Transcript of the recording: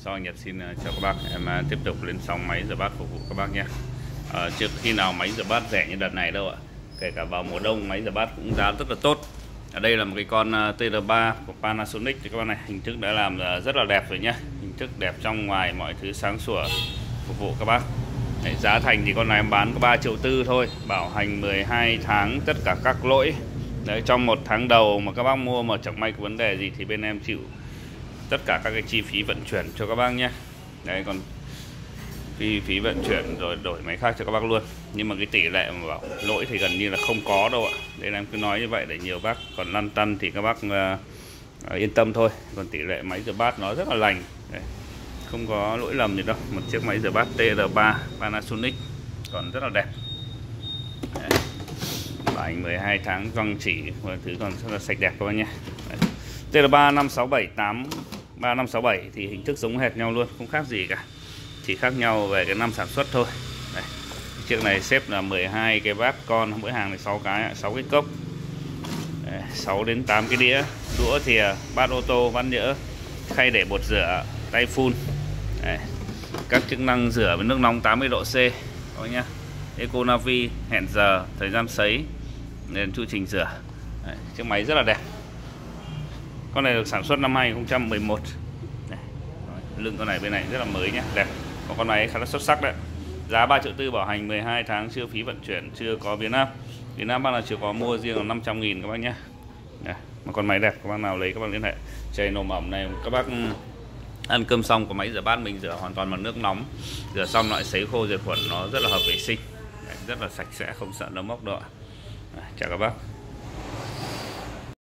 Sau Nhật xin chào các bác. Em tiếp tục lên sóng máy rửa bát phục vụ các bác nhé. Trước khi nào máy rửa bát rẻ như đợt này đâu ạ. Kể cả vào mùa đông máy rửa bát cũng giá rất là tốt. Ở đây là một cái con TR3 của Panasonic thì các bác này, hình thức đã làm rất là đẹp rồi nhé. Hình thức đẹp trong ngoài, mọi thứ sáng sủa phục vụ các bác. Đấy, giá thành thì con này em bán có 3,4 triệu thôi, bảo hành 12 tháng tất cả các lỗi. Đấy, trong một tháng đầu mà các bác mua mà chẳng may có vấn đề gì thì bên em chịu tất cả các cái chi phí vận chuyển cho các bác nhé. Đấy, còn phí vận chuyển rồi đổi máy khác cho các bác luôn. Nhưng mà cái tỷ lệ mà bảo lỗi thì gần như là không có đâu ạ. Đây là em cứ nói như vậy để nhiều bác còn lăn tăn thì các bác yên tâm thôi. Còn tỷ lệ máy rửa bát nó rất là lành. Đấy, không có lỗi lầm gì đâu. Một chiếc máy rửa bát TR3 Panasonic còn rất là đẹp. Đấy, bảo hành 12 tháng, răng chỉ và thứ còn rất là sạch đẹp các bác nhé. TR3 5678 3567 thì hình thức giống hệt nhau luôn, không khác gì cả, chỉ khác nhau về cái năm sản xuất thôi. Đây, chiếc này xếp là 12 cái bát con, mỗi hàng này 6 cái, 6 cái cốc. Đây, 6 đến 8 cái đĩa, đũa thìa, bát ô tô, bát nhỡ, khay để bột rửa, tay phun. Đây, các chức năng rửa với nước nóng 80 độ C các nhá. Eco Navi, hẹn giờ, thời gian sấy, nên chu trình rửa. Đây, chiếc máy rất là đẹp. Con này được sản xuất năm 2011. Đây, lưng con này bên này rất là mới nhé, đẹp. Còn con máy khá là xuất sắc đấy. Giá 3,4 triệu, bảo hành 12 tháng, chưa phí vận chuyển, chưa có Việt Nam. Việt Nam bác là chưa có mua riêng là 500.000 các bác nhé. Đây, một con máy đẹp, các bác nào lấy các bác liên hệ. Chai nồm ẩm này các bác ăn cơm xong có máy rửa bát mình rửa hoàn toàn bằng nước nóng, rửa xong lại sấy khô diệt khuẩn, nó rất là hợp vệ sinh. Đấy, rất là sạch sẽ, không sợ nấm mốc đâu ạ. Chào các bác.